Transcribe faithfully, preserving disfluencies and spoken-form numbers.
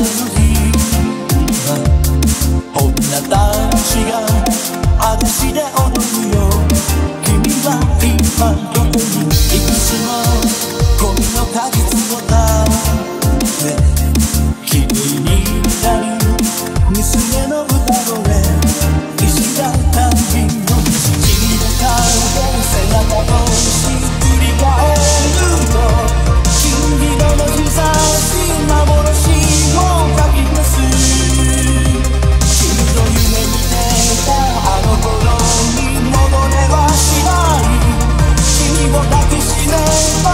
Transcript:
の日は女たちが裸足で踊るよ。君は今どこにいくつも恋の果実を食べ気になる娘の歌声石畳の君の顔で背中をし振り返ると金色の日差し幻をかき消す。君と夢見てたあの頃に戻れはしない。君を抱きしめば